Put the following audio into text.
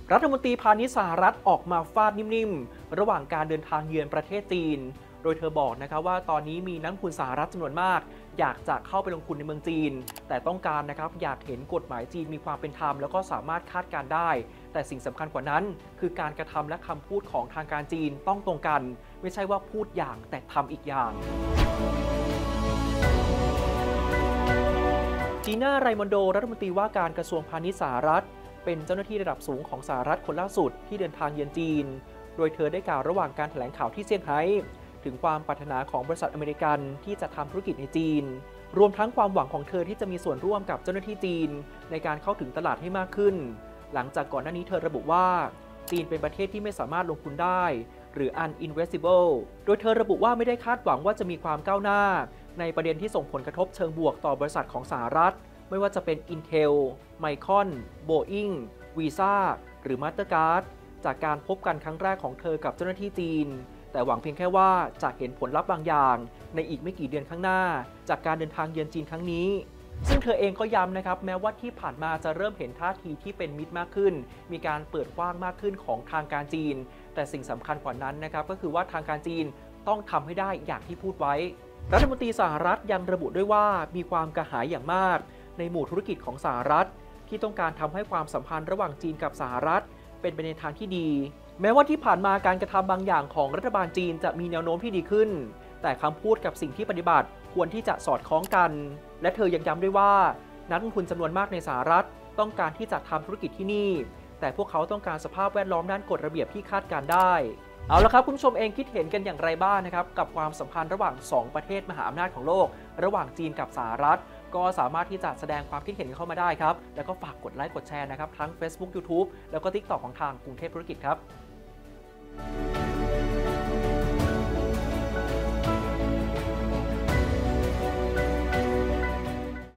รัฐมนตรีพาณิชย์สหรัฐออกมาฟาดนิ่มๆระหว่างการเดินทางเยือนประเทศจีนโดยเธอบอกนะครับว่าตอนนี้มีนักลงทุนสหรัฐจำนวนมากอยากจะเข้าไปลงทุนในเมืองจีนแต่ต้องการนะครับอยากเห็นกฎหมายจีนมีความเป็นธรรมแล้วก็สามารถคาดการได้แต่สิ่งสำคัญกว่านั้นคือการกระทำและคำพูดของทางการจีนต้องตรงกันไม่ใช่ว่าพูดอย่างแต่ทำอีกอย่างจีน่า ไรมอนโดรัฐมนตรีว่าการกระทรวงพาณิชย์สหรัฐเป็นเจ้าหน้าที่ระดับสูงของสหรัฐคนล่าสุดที่เดินทางเยือนจีนโดยเธอได้กล่าวระหว่างการแถลงข่าวที่เซี่ยงไฮ้ถึงความปรารถนาของบริษัทอเมริกันที่จะทำธุรกิจในจีนรวมทั้งความหวังของเธอที่จะมีส่วนร่วมกับเจ้าหน้าที่จีนในการเข้าถึงตลาดให้มากขึ้นหลังจากก่อนหน้านี้เธอระบุว่าจีนเป็นประเทศที่ไม่สามารถลงทุนได้หรือ uninvestable โดยเธอระบุว่าไม่ได้คาดหวังว่าจะมีความก้าวหน้าในประเด็นที่ส่งผลกระทบเชิงบวกต่อบริษัทของสหรัฐไม่ว่าจะเป็น Intel, Micron, Boeing, Visa หรือ Mastercard จากการพบกันครั้งแรกของเธอกับเจ้าหน้าที่จีนแต่หวังเพียงแค่ว่าจะเห็นผลลัพธ์บางอย่างในอีกไม่กี่เดือนข้างหน้าจากการเดินทางเยือนจีนครั้งนี้ซึ่งเธอเองก็ย้ำนะครับแม้ว่าที่ผ่านมาจะเริ่มเห็นท่าทีที่เป็นมิตรมากขึ้นมีการเปิดกว้างมากขึ้นของทางการจีนแต่สิ่งสำคัญกว่านั้นนะครับก็คือว่าทางการจีนต้องทำให้ได้อย่างที่พูดไว้รัฐมนตรีสหรัฐยังระบุด้วยว่ามีความกระหายอย่างมากในหมู่ธุรกิจของสหรัฐที่ต้องการทำให้ความสัมพันธ์ระหว่างจีนกับสหรัฐเป็นไปในทางที่ดีแม้ว่าที่ผ่านมาการกระทำบางอย่างของรัฐบาลจีนจะมีแนวโน้มที่ดีขึ้นแต่คำพูดกับสิ่งที่ปฏิบัติควรที่จะสอดคล้องกันและเธอยังย้ำด้วยว่านักลงทุนจำนวนมากในสหรัฐต้องการที่จะทำธุรกิจที่นี่แต่พวกเขาต้องการสภาพแวดล้อมด้านกฎระเบียบที่คาดการได้เอาละครับคุณผู้ชมเองคิดเห็นกันอย่างไรบ้างนะครับกับความสัมพันธ์ระหว่าง2ประเทศมหาอำนาจของโลกระหว่างจีนกับสหรัฐก็สามารถที่จะแสดงความคิดเห็นเข้ามาได้ครับแล้วก็ฝากกดไลค์กดแชร์นะครับทั้ง Facebook YouTube แล้วก็ TikTok ของทางกรุงเทพธุรกิจครับ